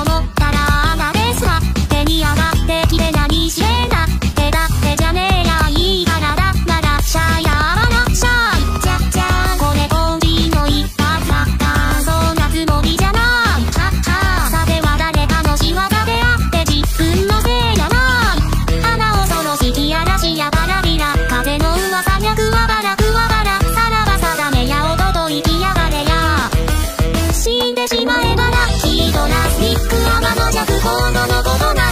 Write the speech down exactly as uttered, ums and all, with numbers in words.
思ったらあなですわ。手に上がってきて何してんだ。手だってじゃねえやいいからだならシャイやわなシャイ。じゃじゃこれ本人の一発だった。そんなつもりじゃない。はっはさては誰かの仕業であって自分のせいじゃない。花をその式嵐やバラビラ風の噂にゃくわばらくわばらさらば定めやおとといきやがれや。死んでしまえばラッキードラスティック天の弱今度のことな